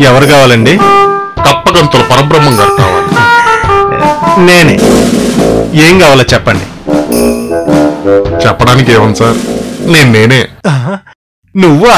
ఎవరు కావాలండి? కప్పగంతుల పరబ్రహ్మం గారు కావాలి. నేనే. ఏం కావాలో చెప్పండి. చెప్పడానికి ఏమన్నా సార్, నేనే. నువ్వా?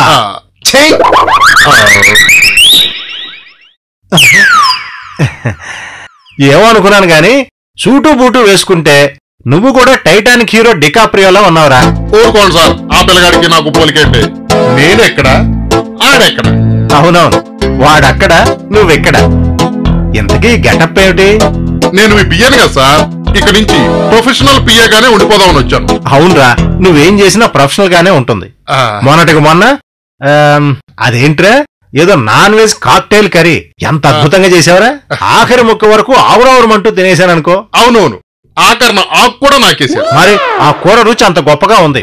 ఏమో అనుకున్నాను గాని సూటు బూటు వేసుకుంటే నువ్వు కూడా టైటానిక్ హీరో డికాప్రియోలా ఉన్నావురా. ఊరుకోండి సార్, ఆ పిల్లగాడికి నాకు పోలికేంటి? నేనెక్కడ, ఆడెక్కడ? అవునవును, వాడక్కడ, నువ్వెక్కడ. ఇంతకీ గెటప్ ఏమిటి? నేను మీ పియ్యను కదా సార్, ఇక నుంచి ప్రొఫెషనల్ పియ్యగానే ఉండిపోదామని వచ్చాను. అవునరా, నువ్వేం చేసినా ప్రొఫెషనల్ గానే ఉంటుంది. మొన్నటికి మొన్న అదేంట్రా, ఏదో నాన్ వెజ్ కాక్టైల్ కర్రీ ఎంత అద్భుతంగా చేసావరా. ఆఖరి ముక్క వరకు ఆవురావురమంటూ తినేశాననుకో. అవునవును, ఆఖరణ ఆకు కూడా నాకేసారు. మరి ఆ కూర రుచి అంత గొప్పగా ఉంది.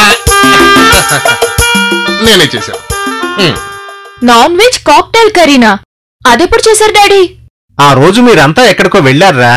నేనే చేశాను. నాన్ వెజ్ కాక్టైల్ కర్రీనా? అదెప్పుడు చేశారు డాడీ? ఆ రోజు మీరంతా ఎక్కడికో వెళ్ళారా.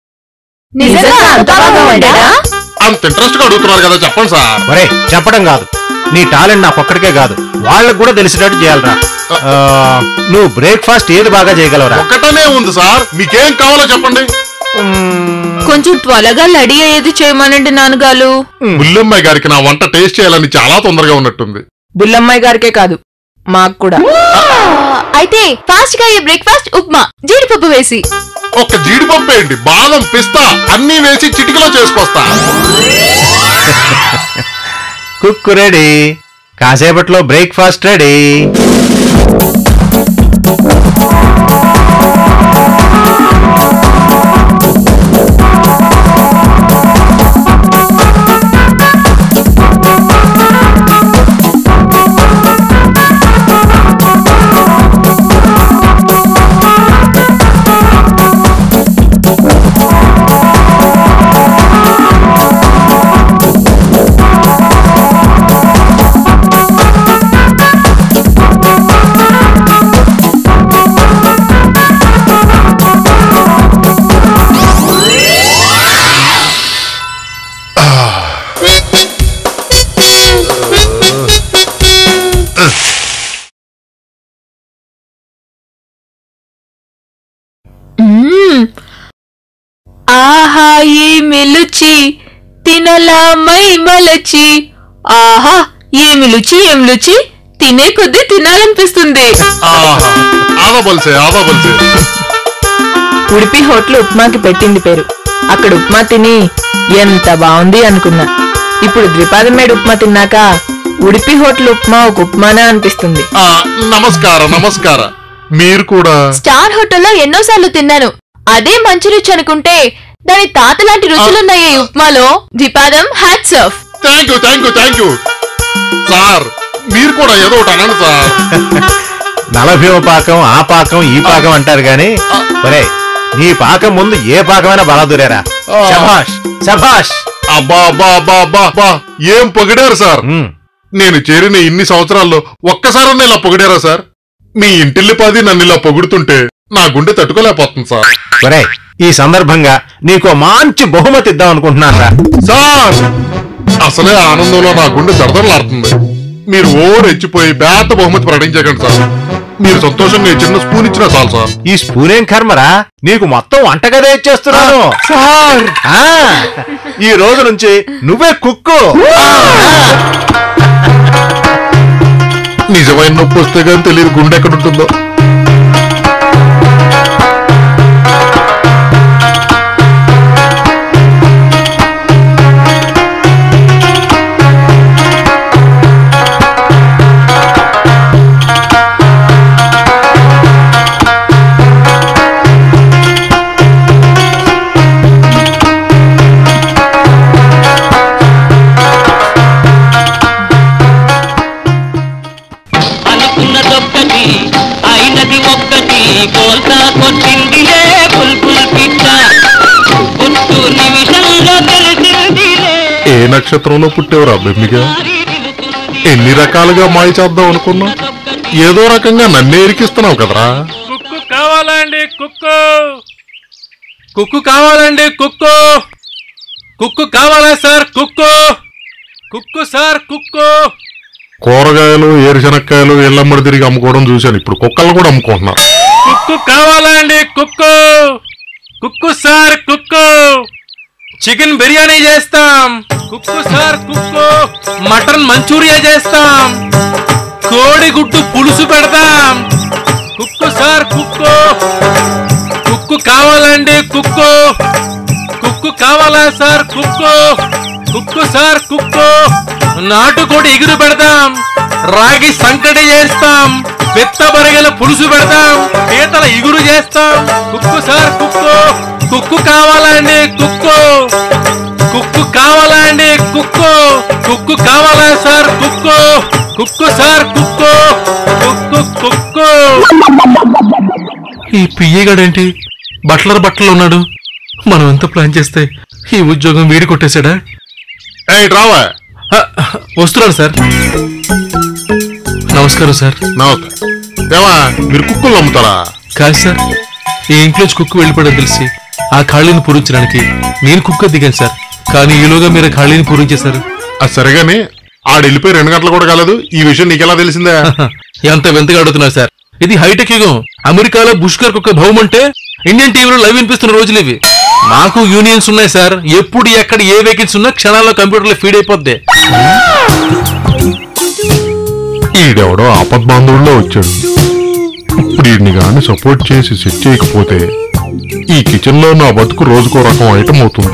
అంత ఇంట్రెస్ట్ గా అడుగుతున్నారు కదా, చెప్పండి సార్. ఒరే, చెప్పడం కాదు, నీ టాలెంట్ నాకొక్కడికే కాదు వాళ్ళకు కూడా తెలిసేటట్టు చేయాలరా. నువ్వు బ్రేక్ఫాస్ట్ ఏది బాగా చేయగలవరా? ఒకటనే ఉంది సార్, మీకేం కావాలో చెప్పండి. కొంచెం త్వరగా రెడీ అయ్యేది చేయమనండి నాన్నగారు. బుల్లమ్మాయి గారికి నా వంట టేస్ట్ చేయాలని చాలా తొందరగా ఉన్నట్టుంది. బుల్లమ్మాయి గారికే కాదు, మాకు కూడా. అయితే ఫాస్ట్ గా ఈ బ్రేక్ఫాస్ట్ ఉప్మా జీడిపప్పు వేసి. ఒక్క జీడిపప్పు వేయండి, బాదం పిస్తా అన్ని వేసి చిటికలో చేసుకొస్తా. కుక్కు రెడీ, కాసేపట్లో బ్రేక్ఫాస్ట్ రెడీ. ఆహా ఏమి లుచి తినలా మై మలచి. ఆహా ఏమి లుచి, ఏం లుచి, తినే కొద్దీ తినాలనిపిస్తుంది. ఉడిపి హోటల్ ఉప్మాకి పెట్టింది పేరు. అక్కడ ఉప్మా తిని ఎంత బాగుంది అనుకున్నా. ఇప్పుడు ద్విపాదమేడు ఉప్మా తిన్నాక ఉడిపి హోటల్ ఉప్మా ఒక ఉప్మానే అనిపిస్తుంది. నమస్కారం నమస్కారం. మీరు కూడా స్టార్ హోటల్లో ఎన్నోసార్లు తిన్నాను. అదే మంచి రుచి అనుకుంటే దాని తాత లాంటి రుచులున్నాయి ఈ ఉప్మాలో. ద్విపాదం hats off. Thank you sir. మీరు కూడా ఏదో ఒకటి అనండి సార్. నలభ్యో పాకం, ఆ పాకం, ఈ పాకం అంటారు గాని ఒరే, నీ పాకం ముందు ఏ పాకమైనా బలాదురేరా. శభాష్ శభాష్. అబ్బా ఏం పొగిడారు సార్. నేను చేరిన ఇన్ని సంవత్సరాల్లో ఒక్కసారన్నా ఇలా పొగిడారా సార్? మీ ఇంటిల్లిపాది నన్ను ఇలా పొగుడుతుంటే నా గుండె తట్టుకోలేకపోతుంది సార్. ఒరే, ఈ సందర్భంగా నీకు మంచి బహుమతి ఇద్దాం అనుకుంటున్నారా సార్. అసలే ఆనందంలో నా గుండె దడదడలాడుతుంది. మీరు రెచ్చిపోయి బేత బహుమతి ప్రకటించకండి సార్. మీరు సంతోషంగా చిన్న స్పూన్ ఇచ్చినా చాలు సార్. ఈ స్పూన్ ఏం కర్మరా, నీకు మొత్తం వంటగదే ఇచ్చేస్తున్నాను సార్. ఈ రోజు నుంచి నువ్వే కుక్కు. నిజమైన నొప్పి వస్తే కానీ తెలియదు గుండె ఎక్కడుంటుందో. ఏ నక్షత్రంలో పుట్టేవరా బెమ్మిగా? ఎన్ని రకాలుగా మాయ చేద్దాం అనుకున్నా ఏదో రకంగా నన్నే ఎరికిస్తున్నావు కదరా. కుక్కు కావాలండి, కుక్కు కుక్కు కావాలండి, కుక్కు కుక్కు కావాలా సార్? కుక్కు కుక్కు సార్, కుక్కు కూరగాయలు ఏరుశనక్కాయలు ఇళ్ళమ్మడి తిరిగి అమ్ముకోవడం చూశాను. ఇప్పుడు కుక్కలు కూడా అమ్ముకుంటున్నారు. కుక్కు కావాలా అండి? Cook cook sir cook. Chicken biryani చేస్తాం. Cook sir cook. Mutton manchurian చేస్తాం. కోడిగుడ్డు పులుసు పెడతాం. కుక్కు సార్ కుక్కు. కుక్కు కావాలండి? కుక్కు కుక్కు కావాలా సార్? కుక్కు కుక్కు సార్ కుక్కు. నాటుకోడి ఎగురు పెడతాం. రాగి సంకటి చేస్తాం. పెత్తబరగల పులుసు పెడతాం. పీతల ఇగురు చేస్తాం. కుక్కు సార్ కుక్కు. కుక్కు కావాలండి? కుక్కు కుక్కు కావాలండి? కుక్కు కుక్కు కావాలా సార్? కుక్కు కుక్కు సార్ కుక్కు. కుక్కు కుక్కు. ఈ పియ్యగాడేంటి బట్టలు ఉన్నాడు? మనం ఎంత ప్లాన్ చేస్తే ఈ ఉద్యోగం వీడి కొట్టేశాడా? రావా వస్తున్నాను సార్. నమస్కారం సార్. ఏమా మీరు కుక్కలు నమ్ముతారా? కాదు సార్, ఈ ఇంట్లోంచి కుక్కు వెళ్ళిపోవడం తెలిసి ఆ ఖాళీని పూరించడానికి నేను కుక్క దిగాను సార్. కానీ ఈలోగా మీరు ఖాళీని పూరించేశారు. అది సరిగాని ఆడు వెళ్ళిపోయి 2 గంటలు కూడా కాలేదు. ఈ విషయం నీకెలా తెలిసిందా? ఎంత వింతగా అడుగుతున్నారు సార్. ఇది హైటెక్ యుగం. అమెరికాలో బుష్కర్ కుక్క భౌమంటే ఇండియన్ టీవీలో లైవ్ వినిపిస్తున్న రోజులు ఇవి. మాకు యూనియన్స్ ఉన్నాయి సార్. ఎప్పుడు ఎక్కడ ఏ వేకెన్సీ ఉన్నా క్షణాల్లో కంప్యూటర్లో ఫీడ్ అయిపోద్ది. ఈడెవడో ఆపద్బాంధవుల్లో వచ్చాడు. ఇప్పుడు ఈడిని గాని సపోర్ట్ చేసి సెట్ చేయకపోతే ఈ కిచెన్ లో నా బతుకు రోజుకో రకం ఐటమ్ అవుతుంది.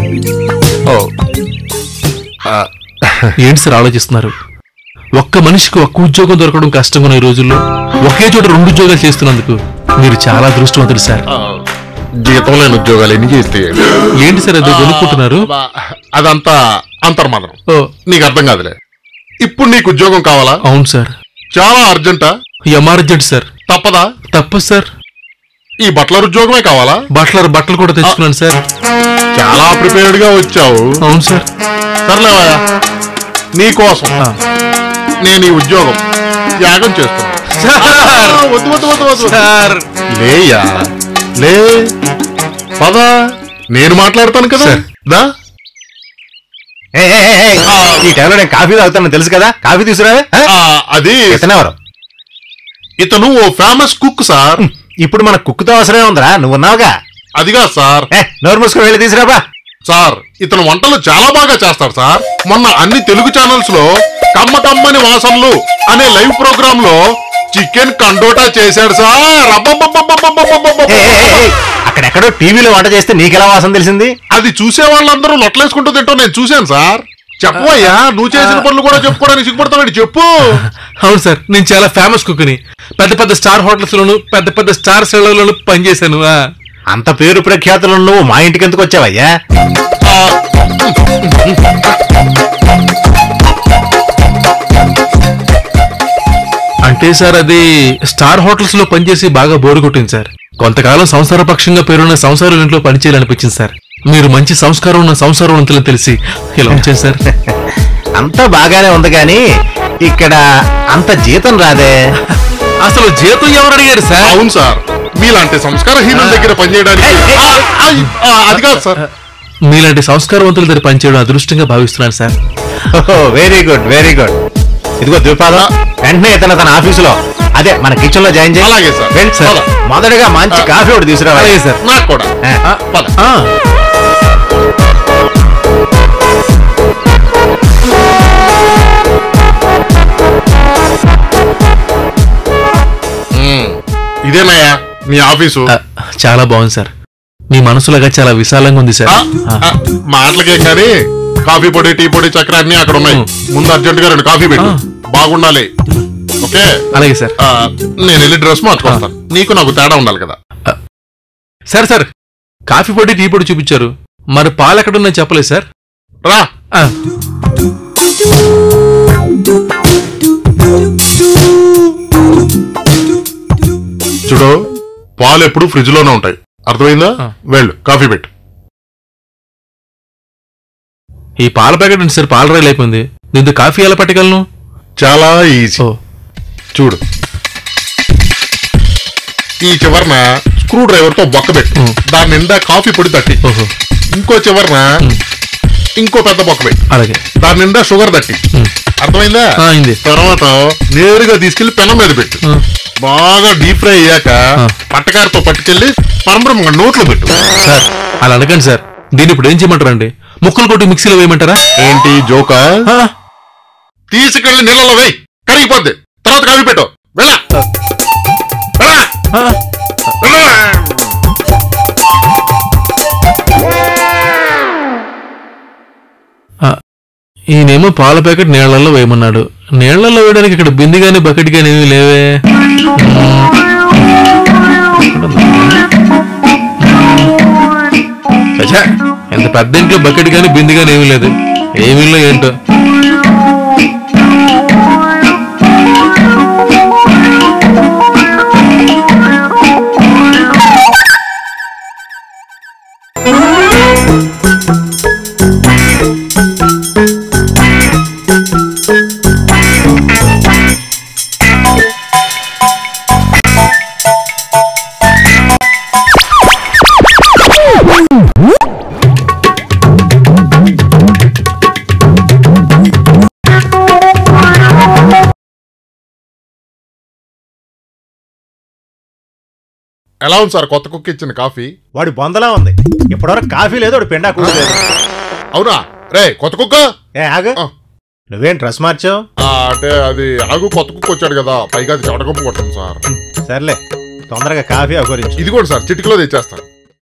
ఏంటి సార్ ఆలోచిస్తున్నారు? ఒక్క మనిషికి ఒక్క ఉద్యోగం దొరకడం కష్టంగా ఉన్న ఈ రోజుల్లో ఒకే చోట 2 ఉద్యోగాలు చేస్తున్నందుకు మీరు చాలా అదృష్టవంతులు సార్. జీతం లేని ఉద్యోగాలు ఎన్ని చేస్తే ఏంటి సార్ అది కొనుక్కుంటున్నారు? అదంతా అంతర్మాత్రం. నీకు అర్థం కాదులే. ఇప్పుడు నీకు ఉద్యోగం కావాలా? అవును సార్. చాలా అర్జెంటా? Emergent sir. తప్పదా? తప్పదు సార్. ఈ బట్లర్ ఉద్యోగమే కావాలా? బట్టలు కూడా తెచ్చుకున్నాను సార్. చాలా ప్రిపేర్డ్ గా వచ్చావు. అవును సార్. సర్లేవా, నీకోసం నేను ఈ ఉద్యోగం త్యాగం చేస్తున్నా. లేయా లే పదా, నేను మాట్లాడతాను కదా. ఈ టైంలో నేను కాఫీ తాగుతాను తెలుసు కదా. కాఫీ తీసుకురా. అది ఇతనెవరు? ఇతను ఓ ఫేమస్ కుక్ సార్. ఇప్పుడు మన కుక్కుతో అవసరమే ఉందిరా, నువ్వున్నావుగా. అదిగా సార్. నోరు మూసుకొని వెళ్ళి తీసుకురాబా. సార్ ఇతను వంటలు చాలా బాగా చేస్తాడు సార్. మొన్న అన్ని తెలుగు ఛానల్స్ లో కమ్మని వాసనలు అనే లైవ్ ప్రోగ్రామ్ లో చికెన్ కండోటా చేశాడు సార్. అక్కడెక్కడో టీవీలో వంట చేస్తే నీకెలా వాసన తెలిసింది? అది చూసే వాళ్ళందరూ లొట్టలేసుకుంటూ తింటాం నేను చూశాను సార్. చెప్పవయ్యా, నువ్వు చేసిన పనులు కూడా చెప్పుకోవడానికి సిగ్గుపడతావు. చెప్పు. అవును సార్, నేను చాలా ఫేమస్ కుక్ని. పెద్ద స్టార్ హోటల్స్ లోను పెద్ద స్టార్ సెలవులను పనిచేశాను. అంత పేరు ప్రఖ్యాతులు నువ్వు మా ఇంటికి ఎందుకు వచ్చావయ్యా? అంటే సార్ అది స్టార్ హోటల్స్ లో పనిచేసి బాగా బోరు కొట్టింది సార్. కొంతకాలం సంసార పక్షంగా పేరున్న సంసారం ఇంట్లో పనిచేయాలనిపించింది సార్. మీరు మంచి సంస్కారం ఉన్న సంసారవంతులని తెలిసి ఇలా వచ్చాను సార్. అంతా బాగానే ఉంది కానీ ఇక్కడ అంత జీతం రాదే. అసలు జీతం ఎవరు అడిగారు సార్? అవును సార్, మీలాంటి సంస్కారహీనుల దగ్గర పనిచేయడానికి. అది కాదు సార్, మీలాంటి సంస్కారవంతుల దగ్గర పనిచేయడం అదృష్టంగా భావిస్తున్నాను sir. Very good very good. ఇదిగో ద్విపాద, వెంటనే తన ఆఫీసులో అదే మన కిచెన్ లో జాయిన్ చేయాలి. అలాగే సార్. మొదటగా మంచి కాఫీ ఒకటి తీసుకురావాలి. అలాగే సార్. నాకు కూడా. ఇదేనయ్యా మీ ఆఫీసు? చాలా బాగుంది సార్. మీ మనసులాగా చాలా విశాలంగా ఉంది సార్. మాటలకేం కానీ కాఫీ పొడి టీ పొడి చక్కెర అన్ని అక్కడ ఉన్నాయి. ముందు అర్జెంట్ గా 2 కాఫీ పెట్టు. బాగుండాలి. ఓకే అలాగే సార్. నేను వెళ్ళి డ్రెస్ మార్చుకుంటాను. నీకు నాకు తేడా ఉండాలి కదా. సార్ కాఫీ పొడి టీ పొడి చూపించారు, మరి పాలు ఎక్కడున్నాయి చెప్పలేదు సార్. రా. చూడు, పాలు ఎప్పుడు ఫ్రిడ్జ్ లోనే ఉంటాయి. అర్థమైందా? వెళ్ళు కాఫీ పెట్టు. ఈ పాల ప్యాకెట్ ఉంది సార్, పాల రైలు అయిపోయింది. దీంతో కాఫీ ఎలా పట్టగలను? చాలా ఈజీ. చూడు, ఈ చివరన స్క్రూ డ్రైవర్ తో బొక్క పెట్టు. దాని నిండా కాఫీ పొడి తట్టి. ఇంకో చివరన ఇంకో పెద్ద బొక్క పెట్టు. అలాగే. దాని నిండా షుగర్ తట్టి. అర్థమైందా? అయింది. తర్వాత నేరుగా తీసుకెళ్లి పెనం మీద పెట్టు. బాగా డీప్ ఫ్రై అయ్యాక పట్టకారతో పట్టుకెళ్లి పరమరంగా నోట్లో పెట్టు. సార్ అలా అనకండి సార్. దీన్ని ఇప్పుడు ఏం చేయమంటారండి? ముక్కలు కొట్టి మిక్సీలో వేయమంటారా? ఏంటి జోకా? తీసుకెళ్లి నీళ్ళలో వేయి, కరిగిపోద్ది. తర్వాత కాఫీ పెట్టు. వెళ్ళా ఈయనేమో పాల ప్యాకెట్ నీళ్లలో వేయమన్నాడు. నీళ్లలో వేయడానికి ఇక్కడ బింది గాని బకెట్ గాని ఏమీ లేవే. ఎంత పెద్ద ఇంట్లో బకెట్ గాని బింది గాని ఏమీ లేదు. ఏమీలో ఏంటో. ఎలా ఉంది సార్ కొత్త కుక్క ఇచ్చిన కాఫీ? వాడి బొందలా ఉంది. ఇప్పటివరకు కాఫీ లేదు, వాడు పెండా కూడా లేదు. అవునా? రే కొత్త కుక్క ఆగు, నువ్వేం డ్రెస్ మార్చావు? అంటే అది ఆగు, కొత్త కుక్క వచ్చాడు కదా, పైగా అది చెవటగొప్ప కొట్టండి సార్. సర్లే, తొందరగా కాఫీ అవకరించి. ఇది కూడా సార్ చిటికలో తెచ్చేస్తాను.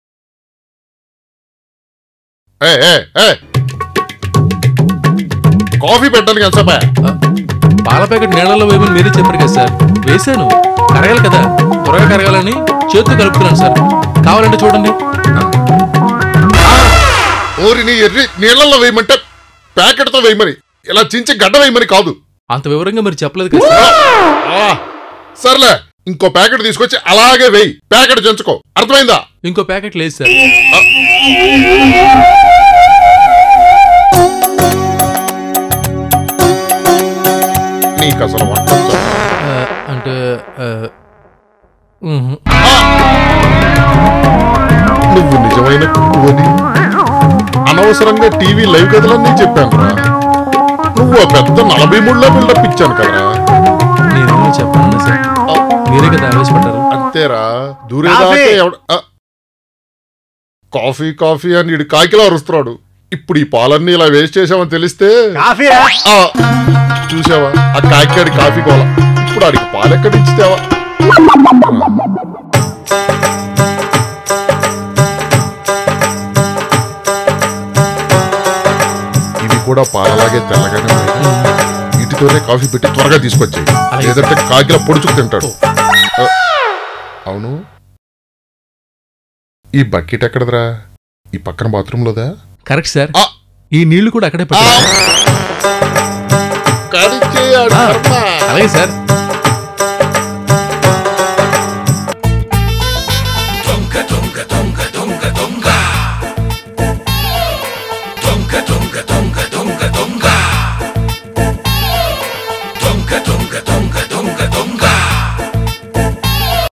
కాఫీ పెట్టడానికి ఎంతసేపా? పాల ప్యాకెట్ నీళ్లలో వేయమని మీరే చెప్పారు కదా సార్. వేసాను, కరగాలి కదా, త్వరగా కరగాలని చేతితో కలుపుతున్నాను సార్. కావాలంటే చూడండి. ఓరిని ఎర్రి, నీళ్లలో వేయమంటే ప్యాకెట్ తో వేయమని, ఇలా చించి గడ్డ వేయమని కాదు. అంత వివరంగా మీరు చెప్పలేదు కదా సార్. సర్లే, ఇంకో ప్యాకెట్ తీసుకొచ్చి అలాగే వేయి, ప్యాకెట్ చెంచుకో. అర్థమైందా? ఇంకో ప్యాకెట్ లేదు సార్. నీకు అసలు వంట అంటే నువ్వు నిజమైన కుక్కువని అనవసరంగా టీవీ లైవ్ కథలన్నీ చెప్పాను రా. నువ్వు పెద్ద 43 బిల్డప్ ఇచ్చాను కదరా. నేనేమో చెప్పాను సార్, మీరే కదా ఆవేశపడ్డారు. అంతేరా, దూరేదాకా కాఫీ కాఫీ అని ఇడు కాకిలా అరుస్తున్నాడు. ఇప్పుడు ఈ పాలన్నీ ఇలా వేస్ట్ చేసామని తెలిస్తే చూసావా ఆ కాకిగాడి కాఫీ కోల. ఇప్పుడు ఆడికి పాలెక్కడి నుంచి తేవా? ఇవి కూడా పాలలాగే తెల్లగానే ఉన్నాయి. వీటితోనే కాఫీ పెట్టి త్వరగా తీసుకొచ్చాయి, లేదంటే కాకిలా పొడుచుకు తింటాడు. అవును, ఈ బకెట్ ఎక్కడదరా? ఈ పక్కన బాత్రూమ్ లోదా? Correct sir. ఈ నీళ్లు కూడా అక్కడే పెట్టారు. అలాగే సార్.